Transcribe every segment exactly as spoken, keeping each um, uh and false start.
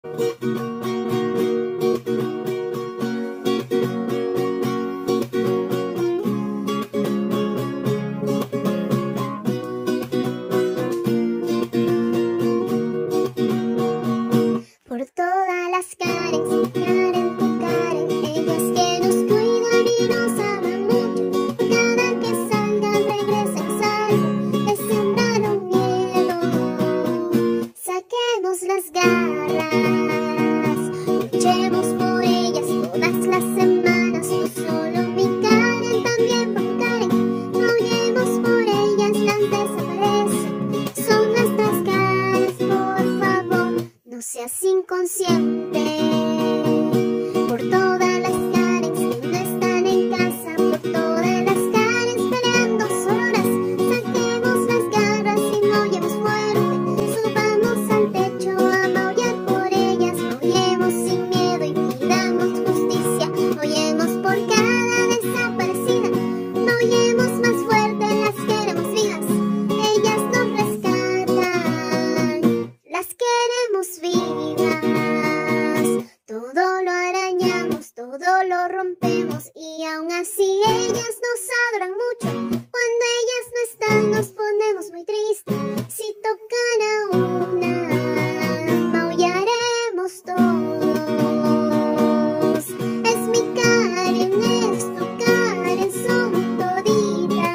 Por todas las Karens, Karen tu Karen, ellas que nos cuidan y nos aman mucho. Cada que salgan regresan salvo, les sembraron miedo. Saquemos las garras, luchemos por ellas todas las semanas. No solo mi Karen, también por Karen, maullemos por ellas, las desaparecen. Son nuestras caras, por favor, no seas inconsciente. Por todas las Karens que no están en casa, por todas las Karens peleando solas, saquemos las garras y maullemos fuerte. Subamos al techo a maullar por ellas, maullemos sin miedo y pidamos justicia. Maullemos por cada desaparecida, maullemos más fuerte, las queremos vivas, ellas nos rescatan, las queremos vivas. Todo lo arañamos, todo lo rompemos y aún así ellas nos adoran mucho. Cuando ellas no están nos ponemos muy tristes. Si tocan a una, maullaremos todos. Es mi Karen, es tu Karen, son toditas.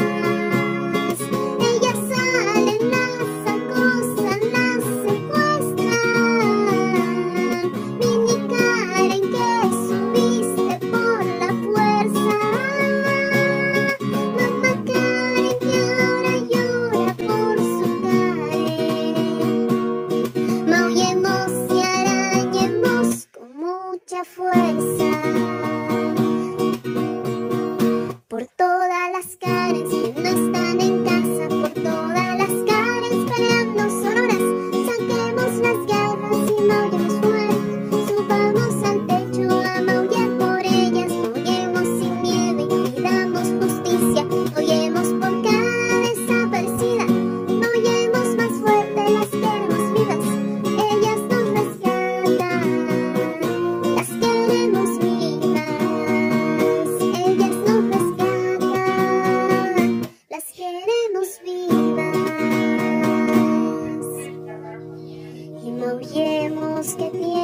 Ellas salen, las acosan, las secuestran. Mini Karen que subiste por la fuerza. Mamá Karen que ahora llora por su Karen. Maullemos y arañemos con mucha fuerza. Por todas las Karens que no están en casa, por todas las Karens peleando sonoras, saquemos las garras y maullemos fuerte. Subamos al techo a maullar por ellas, maullemos sin miedo y pidamos justicia. Maullemos por cada desaparecida, maullemos más fuerte, las queremos vivas, ellas nos rescatan, las queremos vivas, ellas nos rescatan, las queremos vivas. Y maullemos que